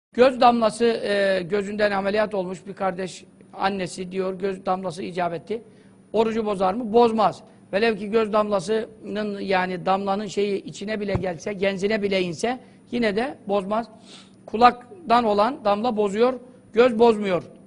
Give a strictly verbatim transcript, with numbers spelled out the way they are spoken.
Göz damlası e, gözünden ameliyat olmuş bir kardeş annesi diyor göz damlası icap etti. Orucu bozar mı? Bozmaz. Velev ki göz damlasının yani damlanın şeyi içine bile gelse, genzine bile inse yine de bozmaz. Kulaktan olan damla bozuyor, göz bozmuyor.